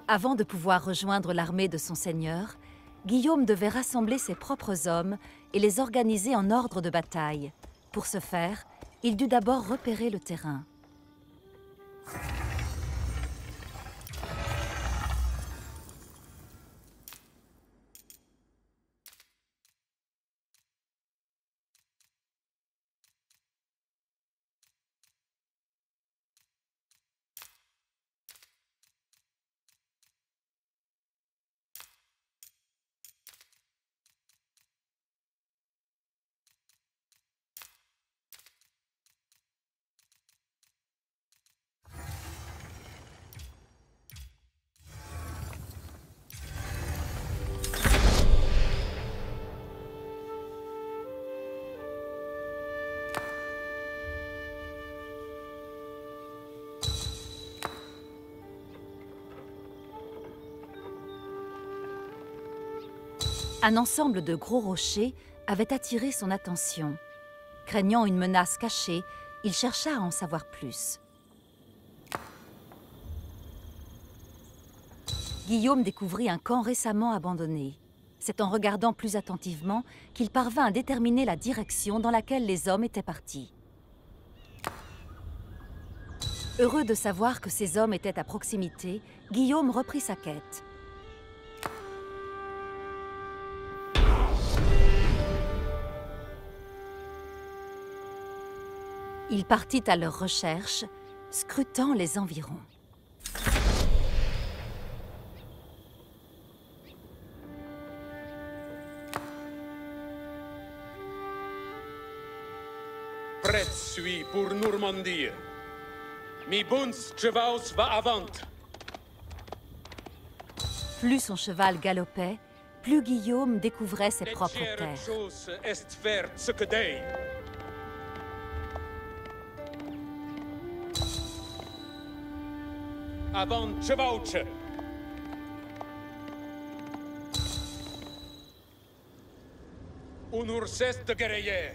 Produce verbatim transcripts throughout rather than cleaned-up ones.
Avant de pouvoir rejoindre l'armée de son seigneur, Guillaume devait rassembler ses propres hommes et les organiser en ordre de bataille. Pour ce faire, il dut d'abord repérer le terrain. Un ensemble de gros rochers avait attiré son attention. Craignant une menace cachée, il chercha à en savoir plus. Guillaume découvrit un camp récemment abandonné. C'est en regardant plus attentivement qu'il parvint à déterminer la direction dans laquelle les hommes étaient partis. Heureux de savoir que ces hommes étaient à proximité, Guillaume reprit sa quête. Il partit à leur recherche, scrutant les environs. Prête suis pour Normandie. Mi buns chevaus va avant. Plus son cheval galopait, plus Guillaume découvrait ses propres terres. Est vert ce que dei. Avant chevauche. Un ourses de guerrier.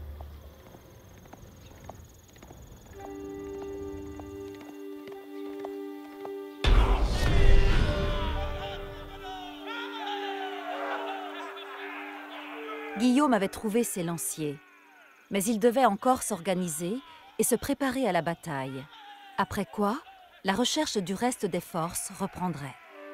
Guillaume avait trouvé ses lanciers, mais il devait encore s'organiser et se préparer à la bataille. Après quoi, la recherche du reste des forces reprendrait.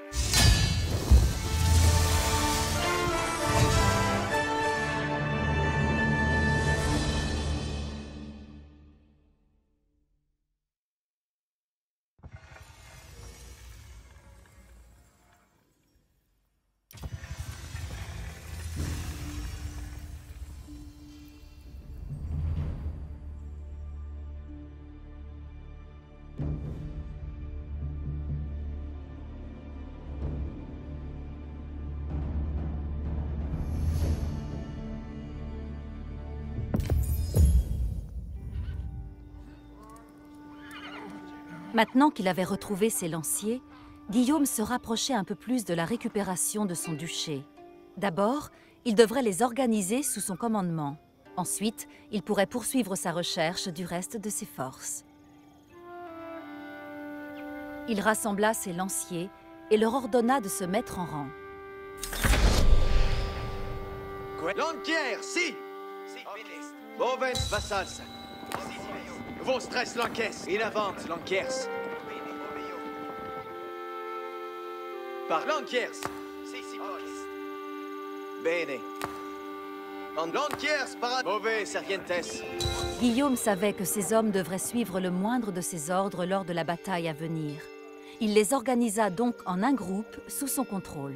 Maintenant qu'il avait retrouvé ses lanciers, Guillaume se rapprochait un peu plus de la récupération de son duché. D'abord, il devrait les organiser sous son commandement. Ensuite, il pourrait poursuivre sa recherche du reste de ses forces. Il rassembla ses lanciers et leur ordonna de se mettre en rang. Lanciers, si! Bovens vassals. Vos stress l'encaisse. In avant, l'encaisse. Par l'encaisse. Bene. L'encaisse par mauvais serrientes. Guillaume savait que ses hommes devraient suivre le moindre de ses ordres lors de la bataille à venir. Il les organisa donc en un groupe sous son contrôle.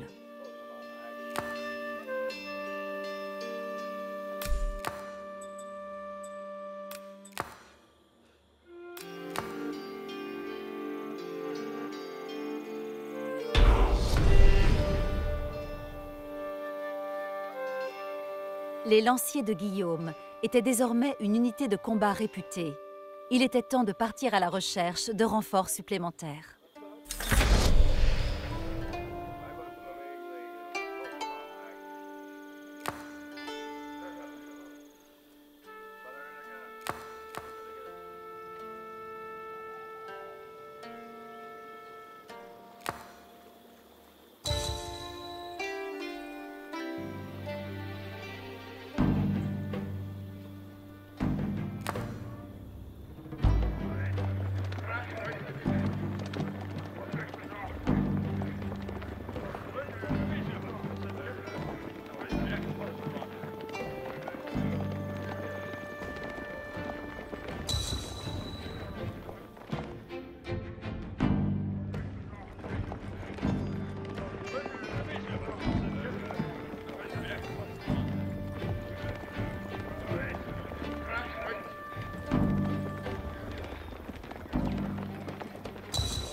Les lanciers de Guillaume étaient désormais une unité de combat réputée. Il était temps de partir à la recherche de renforts supplémentaires.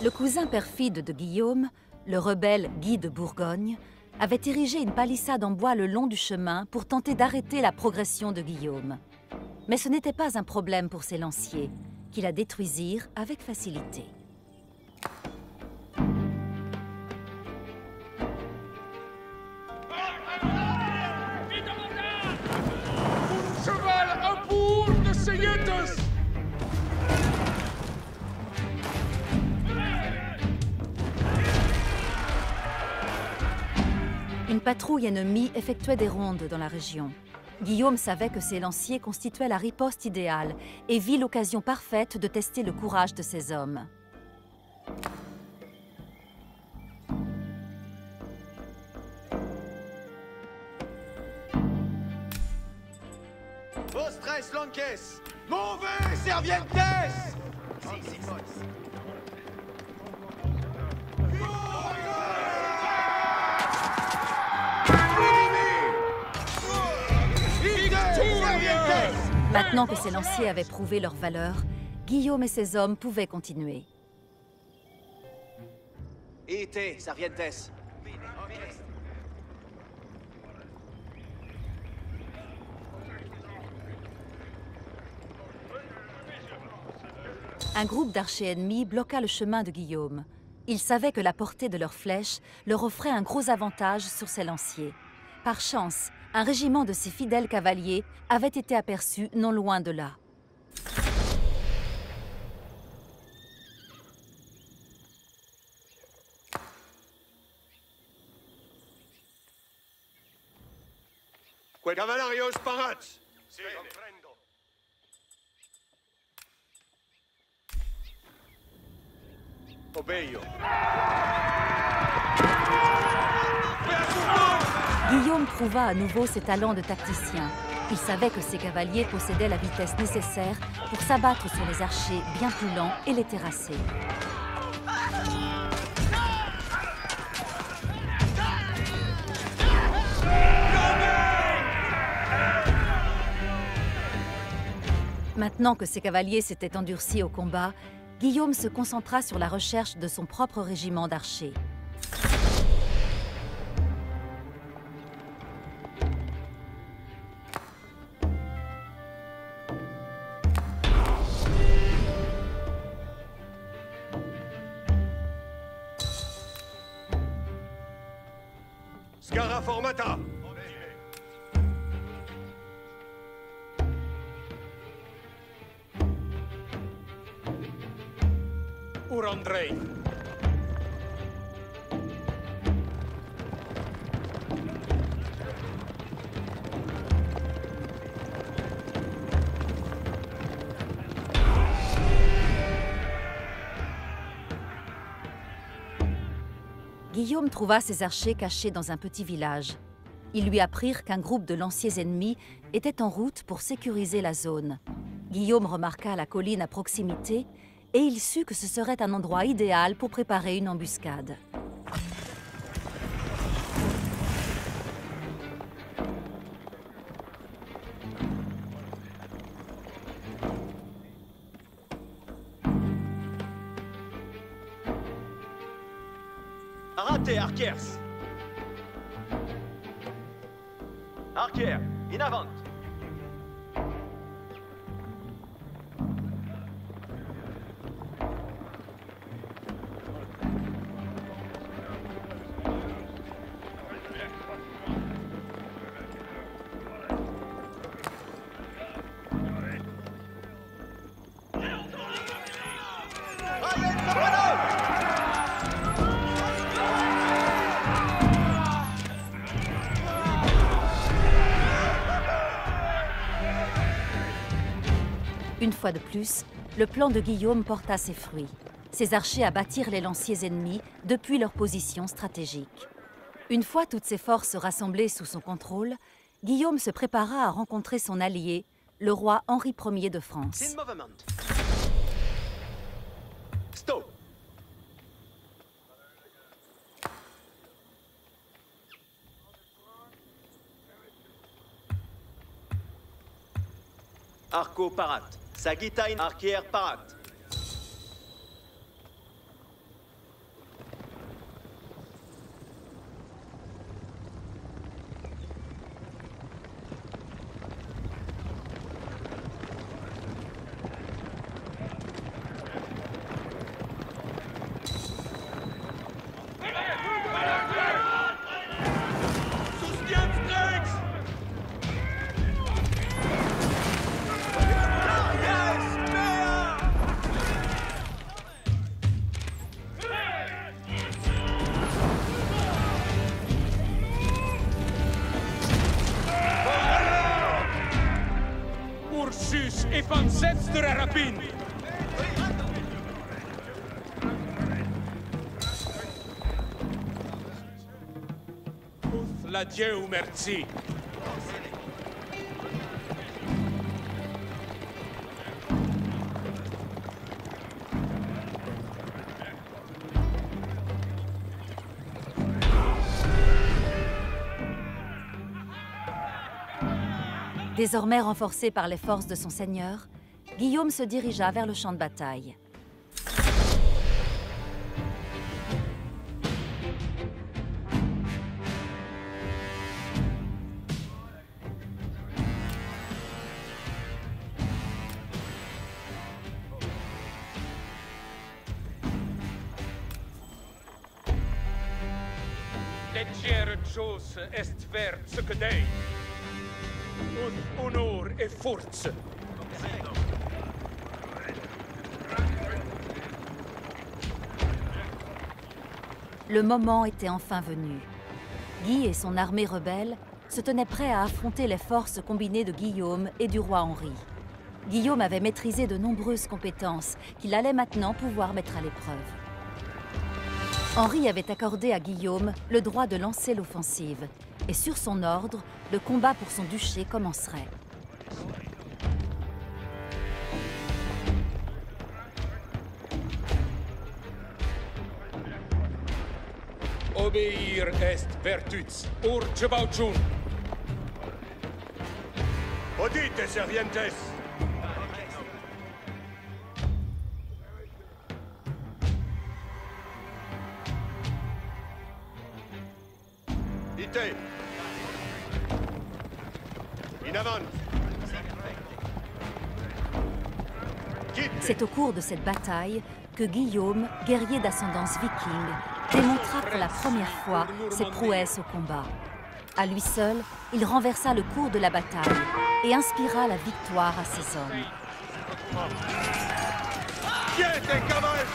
Le cousin perfide de Guillaume, le rebelle Guy de Bourgogne, avait érigé une palissade en bois le long du chemin pour tenter d'arrêter la progression de Guillaume. Mais ce n'était pas un problème pour ses lanciers, qui la détruisirent avec facilité. Cheval à bout de Seyetes! Une patrouille ennemie effectuait des rondes dans la région. Guillaume savait que ses lanciers constituaient la riposte idéale et vit l'occasion parfaite de tester le courage de ses hommes. Vostres lances! Mauvais servientes! Si, si, Maintenant que ses lanciers avaient prouvé leur valeur, Guillaume et ses hommes pouvaient continuer. Ite, servientes! Un groupe d'archers ennemis bloqua le chemin de Guillaume. Ils savaient que la portée de leurs flèches leur offrait un gros avantage sur ses lanciers. Par chance, un régiment de ses fidèles cavaliers avait été aperçu non loin de là. Cavallarios parat! Si, comprendo. Obeio. Guillaume prouva à nouveau ses talents de tacticien. Il savait que ses cavaliers possédaient la vitesse nécessaire pour s'abattre sur les archers bien plus lents et les terrasser. Maintenant que ses cavaliers s'étaient endurcis au combat, Guillaume se concentra sur la recherche de son propre régiment d'archers. Scara formata! Urandrei. Guillaume trouva ses archers cachés dans un petit village. Ils lui apprirent qu'un groupe de lanciers ennemis était en route pour sécuriser la zone. Guillaume remarqua la colline à proximité et il sut que ce serait un endroit idéal pour préparer une embuscade. Arrêtez, Archers! Archer, in avant! Une fois de plus, le plan de Guillaume porta ses fruits. Ses archers abattirent les lanciers ennemis depuis leur position stratégique. Une fois toutes ses forces rassemblées sous son contrôle, Guillaume se prépara à rencontrer son allié, le roi Henri Premier de France. Sin movement. Stop. Arco parat. Sagitain archier parat. Setzt der Rapin! La Dieu merci! Désormais renforcé par les forces de son seigneur, Guillaume se dirigea vers le champ de bataille. Leggere chose est vert ce que dei. Un honor et force. Le moment était enfin venu. Guy et son armée rebelle se tenaient prêts à affronter les forces combinées de Guillaume et du roi Henri. Guillaume avait maîtrisé de nombreuses compétences qu'il allait maintenant pouvoir mettre à l'épreuve. Henri avait accordé à Guillaume le droit de lancer l'offensive, et sur son ordre, le combat pour son duché commencerait. Obéir est vertus, urge bauciun. Audite servientes. Ite! In avant! C'est au cours de cette bataille que Guillaume, guerrier d'ascendance viking, démontra pour la première fois ses prouesses au combat. À lui seul, il renversa le cours de la bataille et inspira la victoire à ses hommes. Quiete, caval!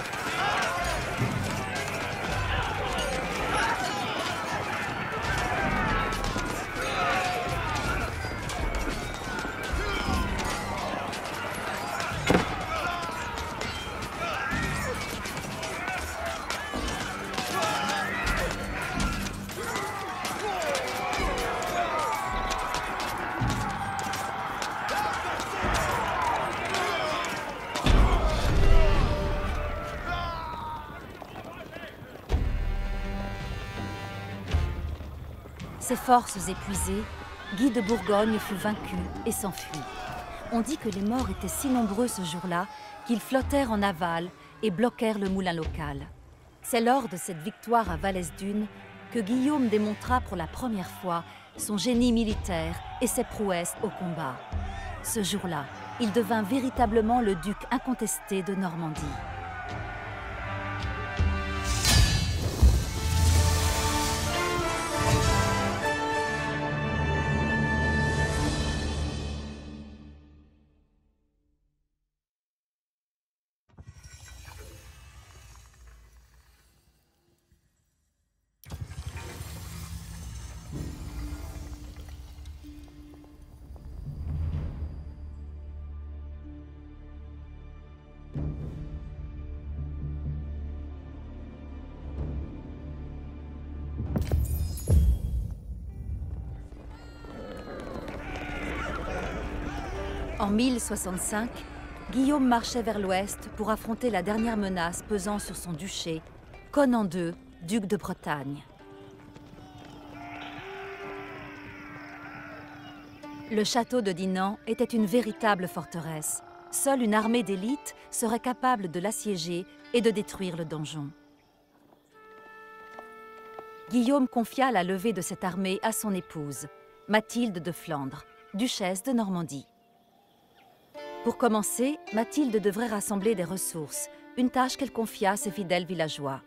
Ses forces épuisées, Guy de Bourgogne fut vaincu et s'enfuit. On dit que les morts étaient si nombreux ce jour-là qu'ils flottèrent en aval et bloquèrent le moulin local. C'est lors de cette victoire à Valesdune que Guillaume démontra pour la première fois son génie militaire et ses prouesses au combat. Ce jour-là, il devint véritablement le duc incontesté de Normandie. En mille soixante-cinq, Guillaume marchait vers l'ouest pour affronter la dernière menace pesant sur son duché, Conan deux, duc de Bretagne. Le château de Dinan était une véritable forteresse. Seule une armée d'élite serait capable de l'assiéger et de détruire le donjon. Guillaume confia la levée de cette armée à son épouse, Mathilde de Flandre, duchesse de Normandie. Pour commencer, Mathilde devrait rassembler des ressources, une tâche qu'elle confia à ses fidèles villageois.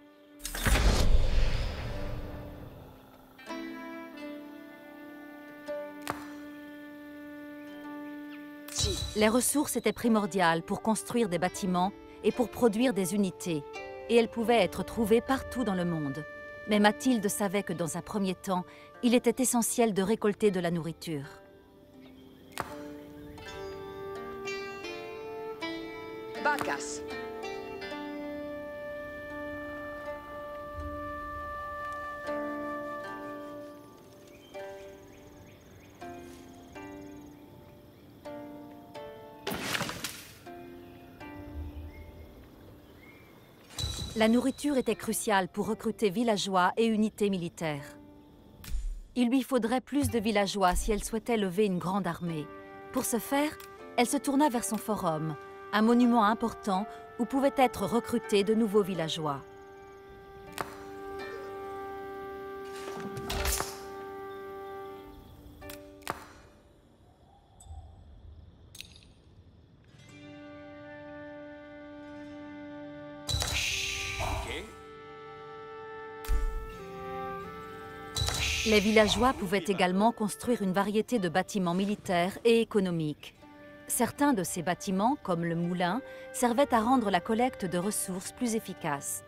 Les ressources étaient primordiales pour construire des bâtiments et pour produire des unités, et elles pouvaient être trouvées partout dans le monde. Mais Mathilde savait que dans un premier temps, il était essentiel de récolter de la nourriture. casse. La nourriture était cruciale pour recruter villageois et unités militaires. Il lui faudrait plus de villageois si elle souhaitait lever une grande armée. Pour ce faire, elle se tourna vers son forum, un monument important où pouvaient être recrutés de nouveaux villageois. Les villageois pouvaient également construire une variété de bâtiments militaires et économiques. Certains de ces bâtiments, comme le moulin, servaient à rendre la collecte de ressources plus efficace.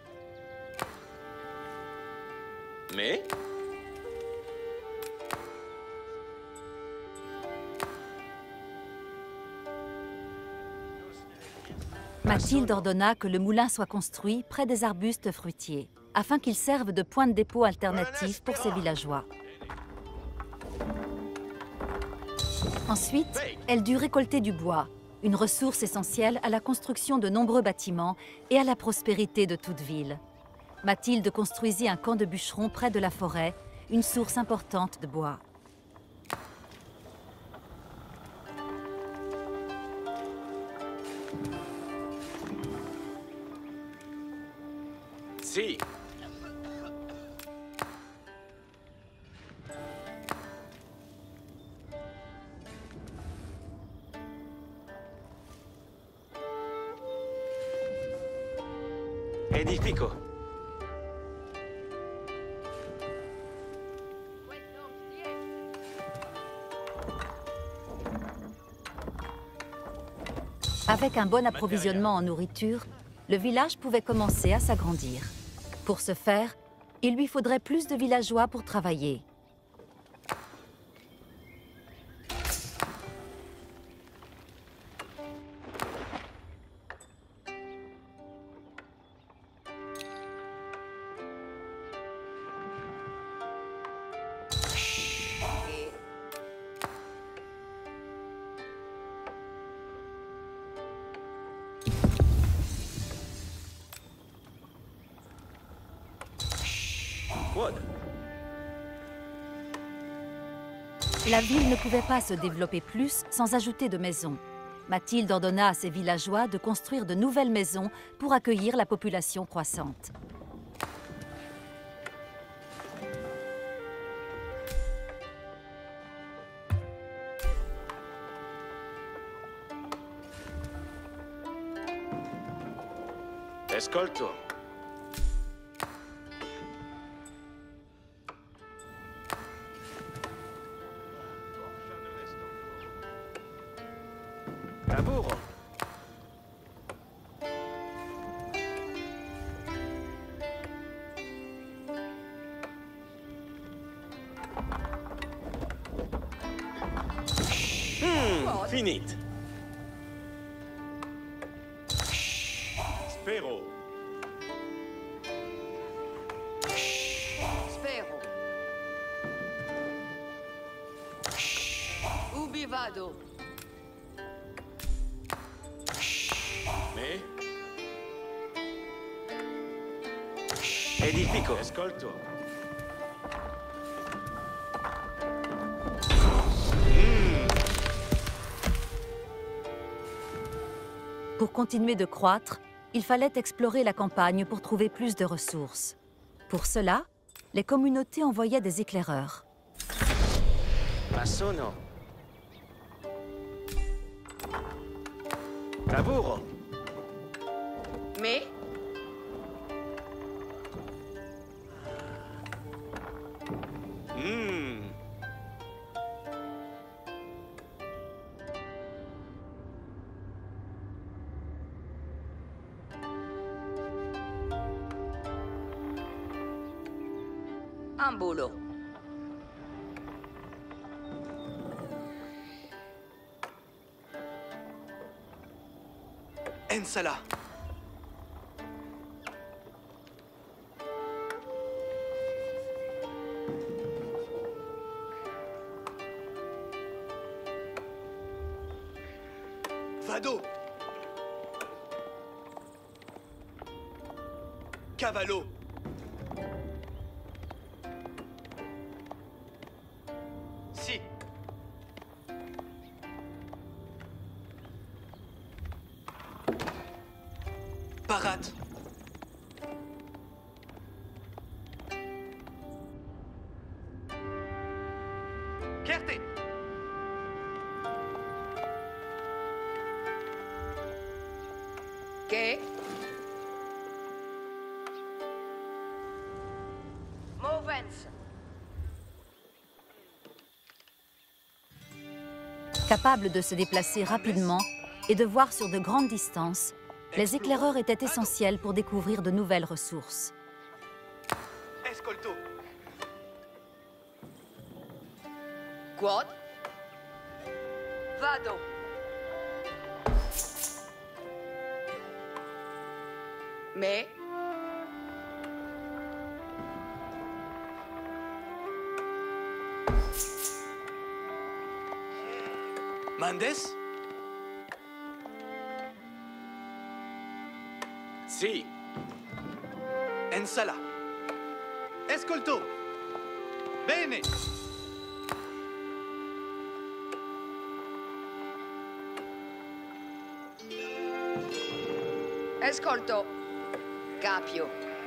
Mais Mathilde ordonna que le moulin soit construit près des arbustes fruitiers, afin qu'ils servent de point de dépôt alternatif pour ses villageois. Ensuite, elle dut récolter du bois, une ressource essentielle à la construction de nombreux bâtiments et à la prospérité de toute ville. Mathilde construisit un camp de bûcherons près de la forêt, une source importante de bois. si. Edifico. Avec un bon approvisionnement en nourriture, le village pouvait commencer à s'agrandir. Pour ce faire, il lui faudrait plus de villageois pour travailler. Quod. La ville ne pouvait pas se développer plus sans ajouter de maisons. Mathilde ordonna à ses villageois de construire de nouvelles maisons pour accueillir la population croissante. Escolto. Lavoro. Hmm, finit. Spero. Spero. Ubi vado? Me? Edifico. Ascolto. Pour continuer de croître, il fallait explorer la campagne pour trouver plus de ressources. Pour cela, les communautés envoyaient des éclaireurs. Masono. Lavoro. Me? Hmm. Ambulo. Ensala. Vado. Cavallo. Si. Parat. Kerte. Che? Movens. Capables de se déplacer rapidement et de voir sur de grandes distances, les éclaireurs étaient essentiels pour découvrir de nouvelles ressources. Escolto. Quod? Vado. Me? Mandes? Si. Ensala. Escolto. Bene. Ascolto. Capio.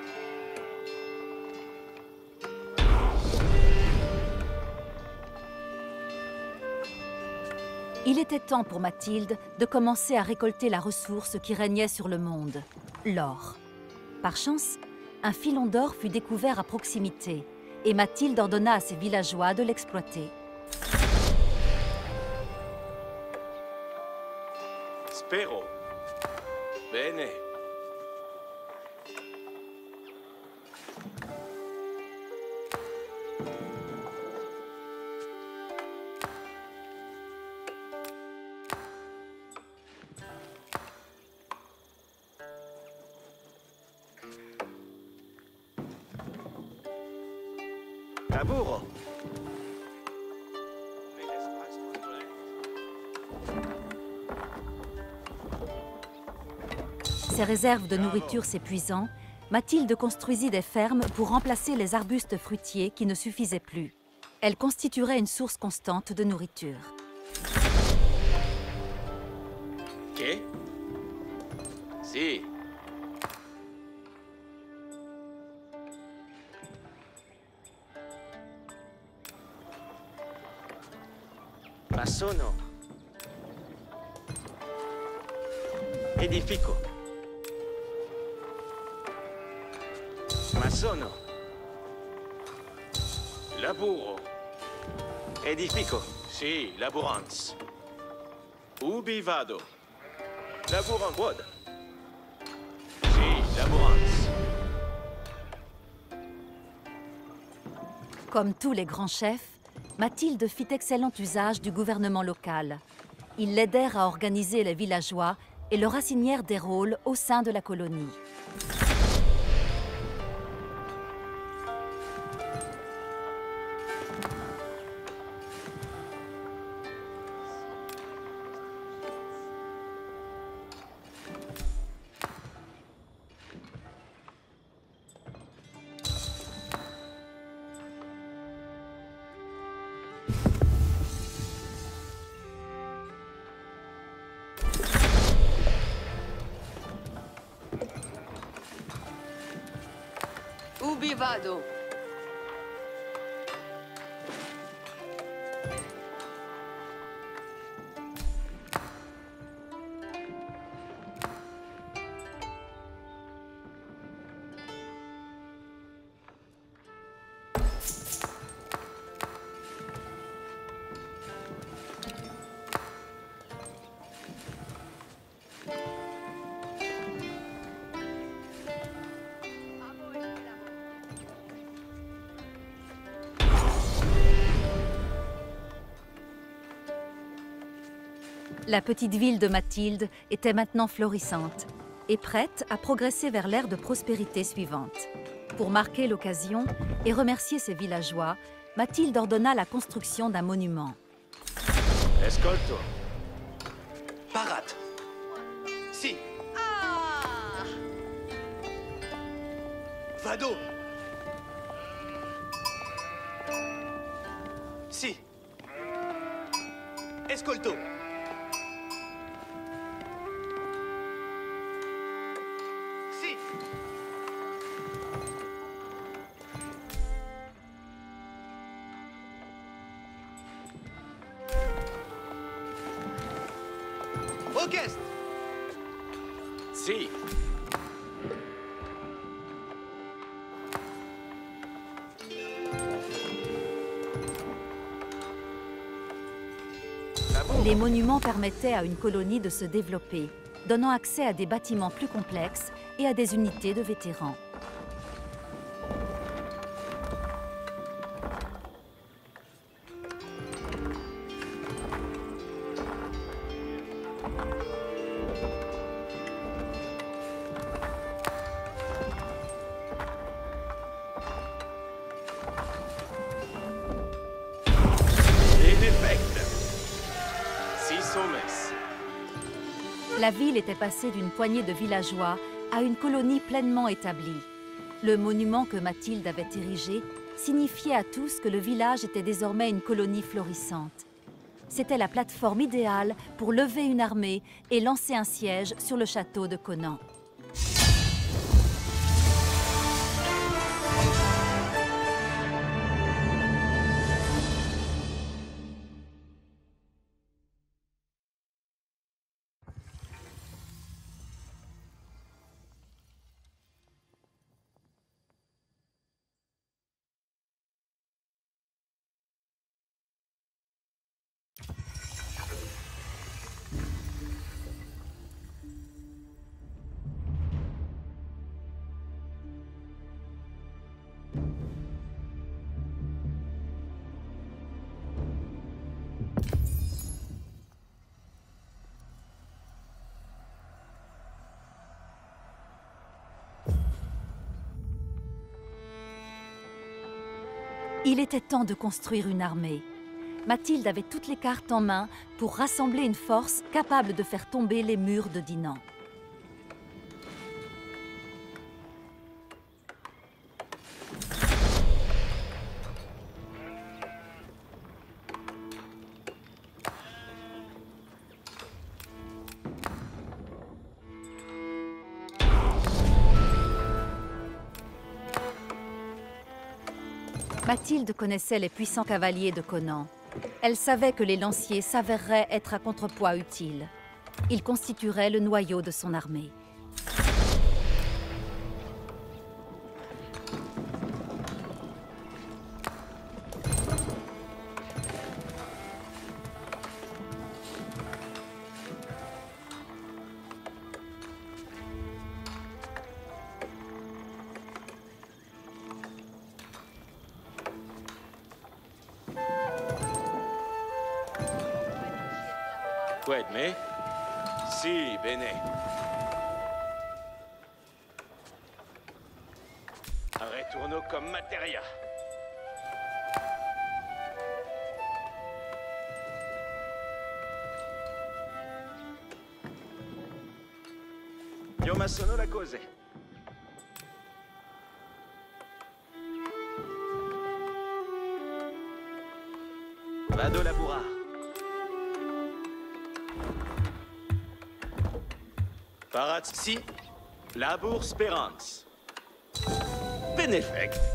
Il était temps pour Mathilde de commencer à récolter la ressource qui régnait sur le monde, l'or. Par chance, un filon d'or fut découvert à proximité et Mathilde ordonna à ses villageois de l'exploiter. Spero. Bene. Taburo. Ses réserves de nourriture s'épuisant, Mathilde construisit des fermes pour remplacer les arbustes fruitiers qui ne suffisaient plus. Elle constituerait une source constante de nourriture. Che? Si. Ma sono. Edifico. Ma sono. Laburo. Edifico. Si, laborans. Ubi vado. Laboran quod. Si, laborans. Comme tous les grands chefs, Mathilde fit excellent usage du gouvernement local. Ils l'aidèrent à organiser les villageois et leur assignèrent des rôles au sein de la colonie. Ubi vado. La petite ville de Mathilde était maintenant florissante et prête à progresser vers l'ère de prospérité suivante. Pour marquer l'occasion et remercier ses villageois, Mathilde ordonna la construction d'un monument. Escolto. Parat. Si. Ah! Vado. Si. Escolto. Si. Orchestre. Si. Les monuments permettaient à une colonie de se développer, donnant accès à des bâtiments plus complexes et à des unités de vétérans. La ville était passée d'une poignée de villageois à une colonie pleinement établie. Le monument que Mathilde avait érigé signifiait à tous que le village était désormais une colonie florissante. C'était la plateforme idéale pour lever une armée et lancer un siège sur le château de Conan. Il était temps de construire une armée. Mathilde avait toutes les cartes en main pour rassembler une force capable de faire tomber les murs de Dinan. Mathilde connaissait les puissants cavaliers de Conan. Elle savait que les lanciers s'avéreraient être un contrepoids utile. Ils constitueraient le noyau de son armée. Quedme? Si, bene. Retourno comme materia. Io ma sono la cose. Vado laburar. Parat si. Labur speranz. Benefect.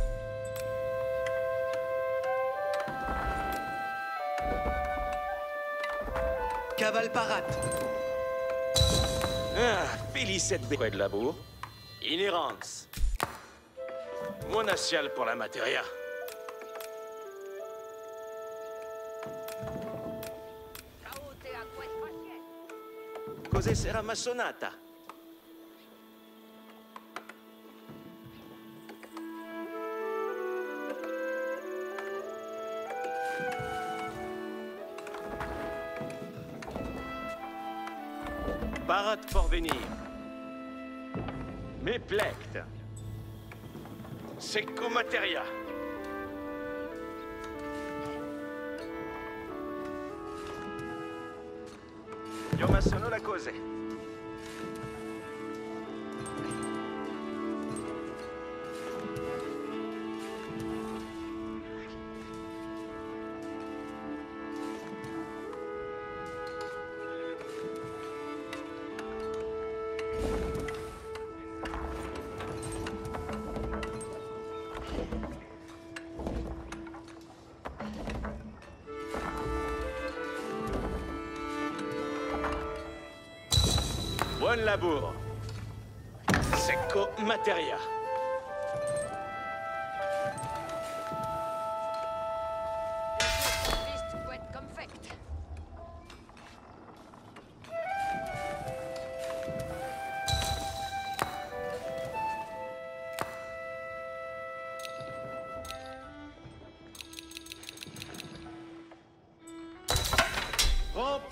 Caval parat. Ah, félicette de de labour. Inhérence. Monacial pour la matéria. Cos'è sera massonata? Parat porvenir. Méplect. Secco materia. Io ma sono la cose. Buon laburo. Secco materia. Bist quet confect. Prompt.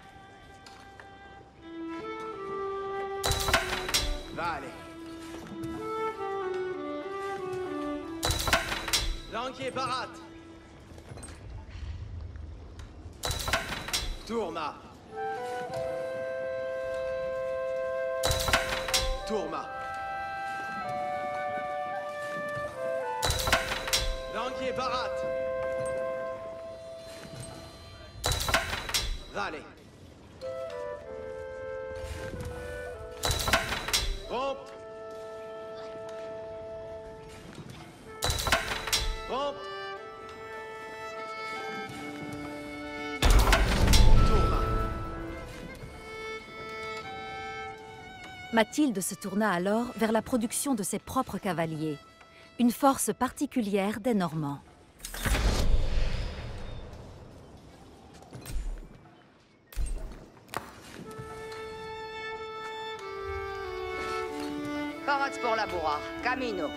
Vale. Lanquier Parat. Tourma. Tourma. Lanquier Parat. Vale. Prompt. Prompt. Tourma. Mathilde se tourna alors vers la production de ses propres cavaliers, une force particulière des Normands. Parat pour labourar. Camino.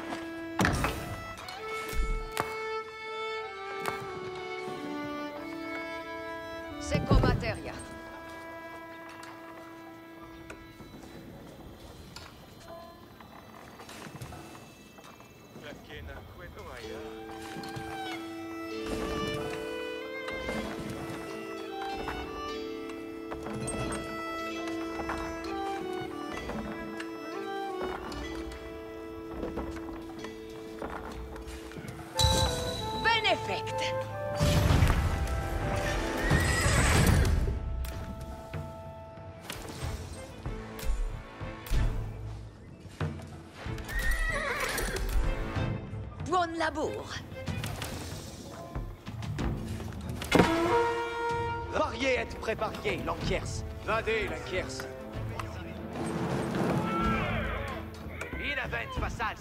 Secco materia. Benefect. Buon labour. Varier et préparier, l'enquiers. Vadé, l'enquiers. Il avait vassal.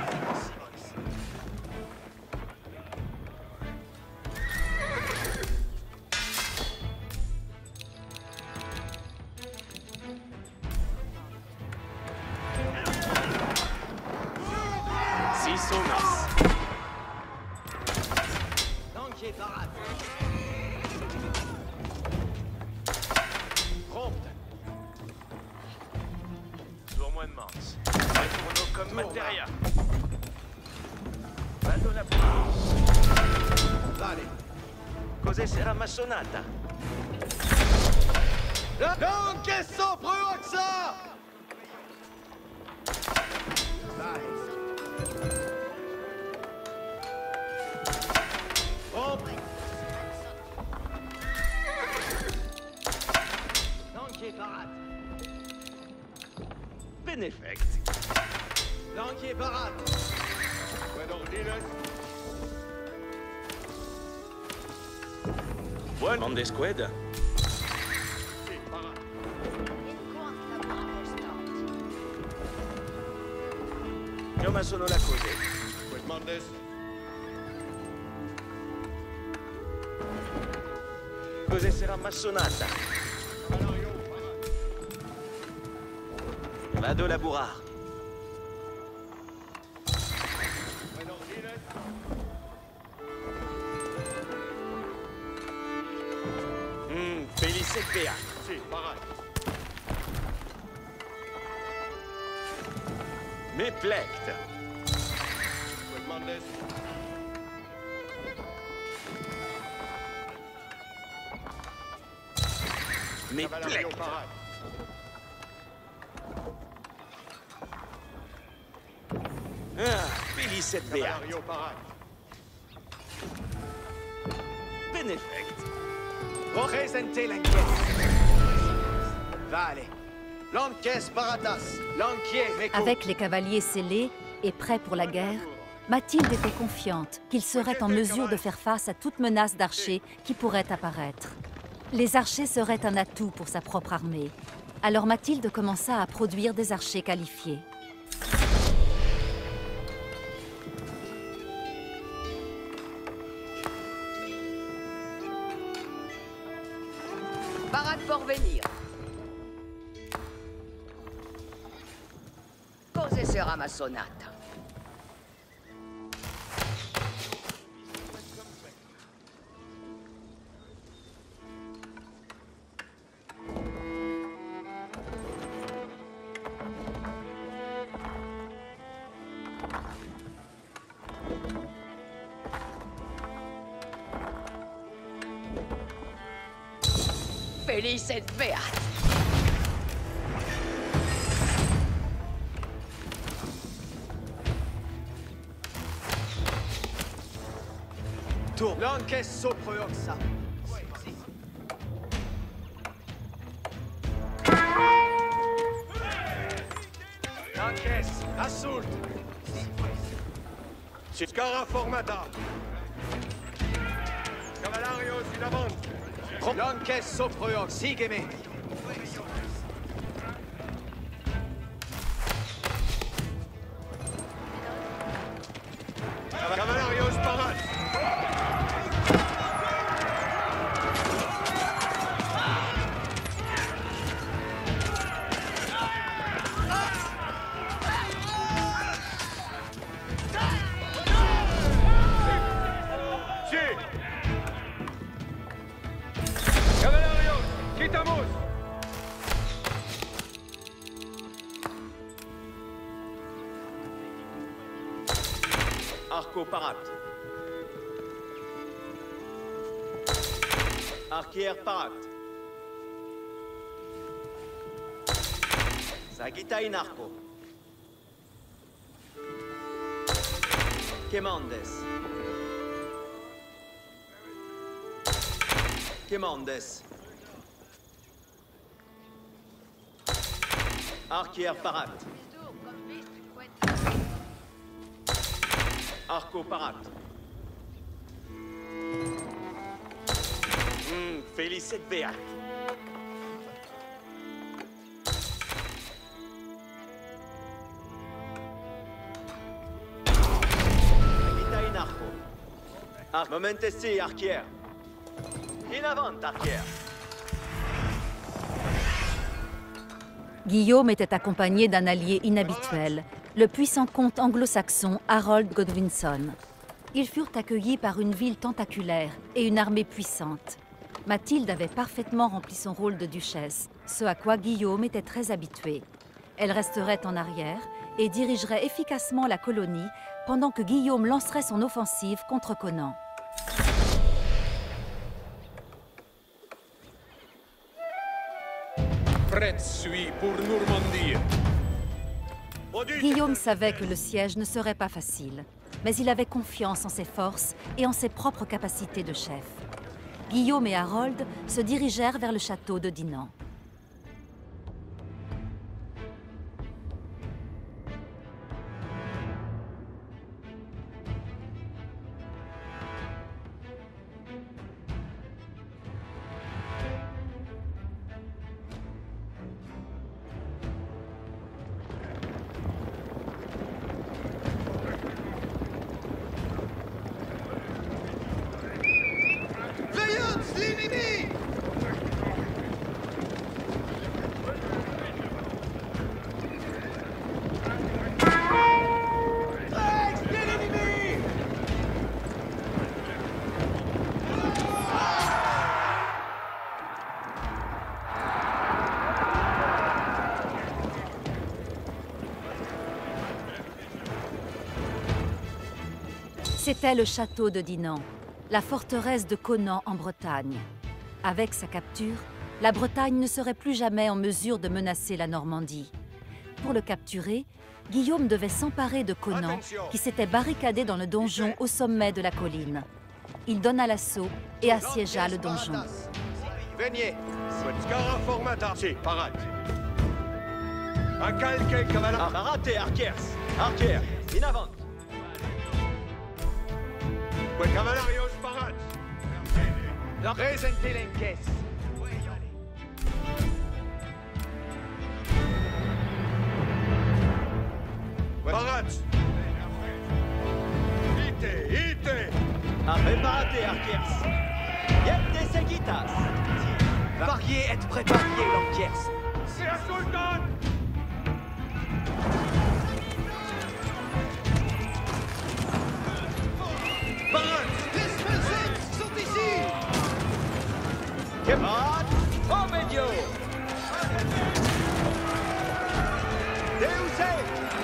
Si sonas. Lanquier Parat. Prompt. Sur moins de mans. Retourno comme materia. Vado laburo. Vale. Cos'è sera massonata? Non, qu'est-ce que Proaxa? Vale. Prompt. Lanquier Parat. Benefect. Lanquier Parat. Buon on the squad. In quant labourar start. Io ma sono la cose. Cos'è sera massonata? Vado laburar. Mm, Felice Pea. Sì, Parat. Mes plectes. Mes plectes. Ah, Félicet Beat. Benefect. Presente l'enquête. Vale. Lanques paratas. Lanquier, meco. Avec les cavaliers scellés et prêts pour la guerre, Mathilde était confiante qu'il serait en mesure de faire face à toute menace d'archers qui pourrait apparaître. Les archers seraient un atout pour sa propre armée. Alors Mathilde commença à produire des archers qualifiés. Parade pour venir. Cos'è sera ma sonata? Felicet Beat. Tour. Lanques soproioxa. Lanques, assult. Scara formata. Cavallarios in avant. Lanques soproiox. Sigeme. Cavallarios parat. Cavallarios, quitamos! Arco parat. Arquier parat. Sagita in arco. Quemandes. Quemandes. Arquier parat. Arco parat. Hmm, Félicet Beat. Sagita in arco. Ar Momentesi, Arquier. In avant, Arquier. Guillaume était accompagné d'un allié inhabituel, le puissant comte anglo-saxon Harold Godwinson. Ils furent accueillis par une ville tentaculaire et une armée puissante. Mathilde avait parfaitement rempli son rôle de duchesse, ce à quoi Guillaume était très habitué. Elle resterait en arrière et dirigerait efficacement la colonie pendant que Guillaume lancerait son offensive contre Conan. Prête suis pour Normandie. Guillaume savait que le siège ne serait pas facile, mais il avait confiance en ses forces et en ses propres capacités de chef. Guillaume et Harold se dirigèrent vers le château de Dinan. C'était le château de Dinan, la forteresse de Conan en Bretagne. Avec sa capture, la Bretagne ne serait plus jamais en mesure de menacer la Normandie. Pour le capturer, Guillaume devait s'emparer de Conan, Attention. qui s'était barricadé dans le donjon au sommet de la colline. Il donna l'assaut et assiégea le donjon. Veniez. Skara formata. Si, parate. A calque cavallo. Parate, Archers. Archer, in avant. Que cavallarios parat. Presente l'enquête. Parat. Ite, ite. Preparate, Archers. Yette seguitas. Variez et prépariez l'enquête. C'est un sultan. Parat. Kemat, Omedio. Deusé.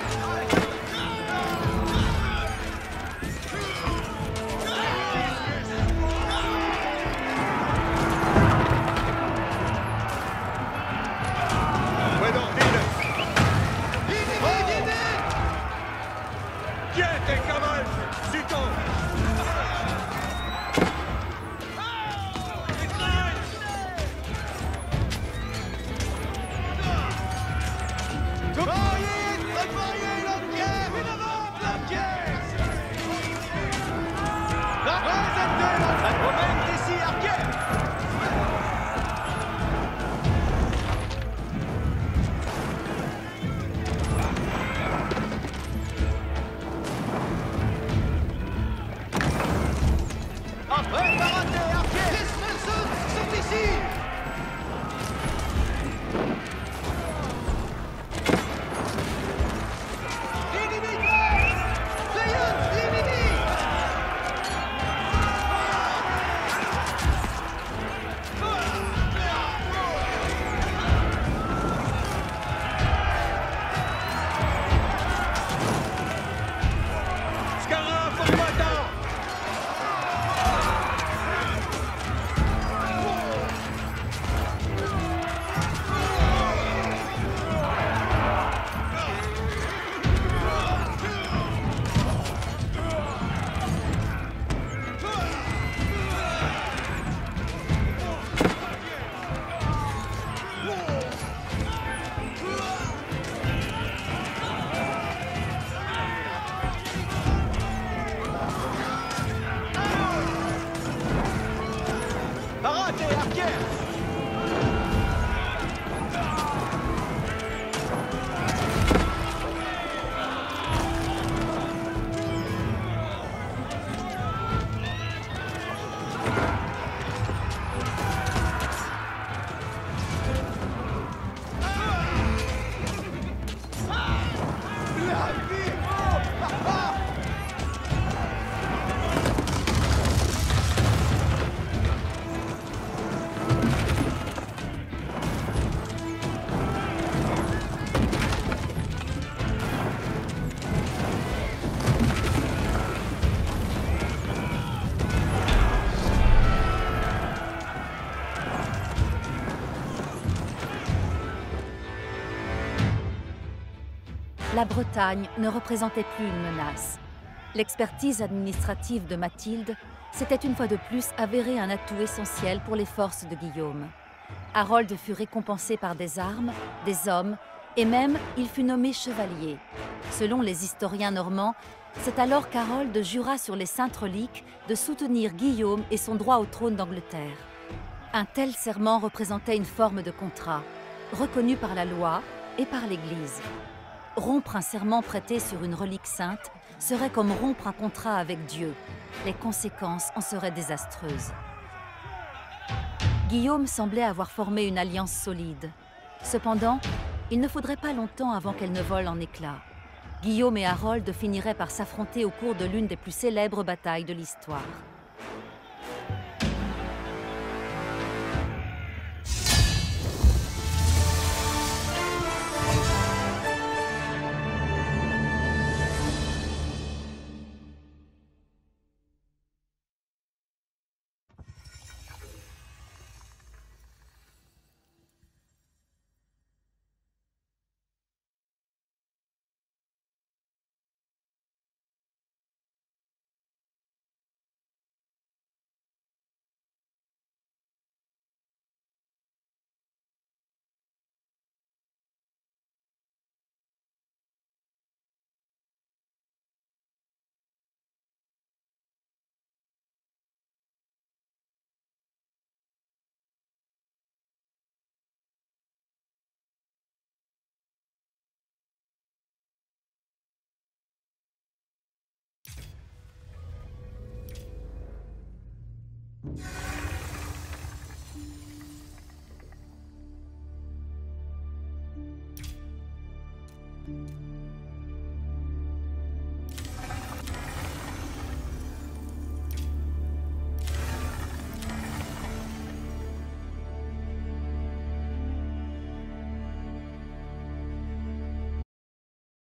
Buen ordine. Quiete, caval. Sito. Momente ici, Archer. Après, parate, Archer. Sont ici. Skara formata. Parate, Archer. La Bretagne ne représentait plus une menace. L'expertise administrative de Mathilde s'était une fois de plus avérée un atout essentiel pour les forces de Guillaume. Harold fut récompensé par des armes, des hommes, et même il fut nommé chevalier. Selon les historiens normands, c'est alors qu'Harold jura sur les saintes reliques de soutenir Guillaume et son droit au trône d'Angleterre. Un tel serment représentait une forme de contrat, reconnu par la loi et par l'Église. Rompre un serment prêté sur une relique sainte serait comme rompre un contrat avec Dieu. Les conséquences en seraient désastreuses. Guillaume semblait avoir formé une alliance solide. Cependant, il ne faudrait pas longtemps avant qu'elle ne vole en éclats. Guillaume et Harold finiraient par s'affronter au cours de l'une des plus célèbres batailles de l'histoire. Thank you.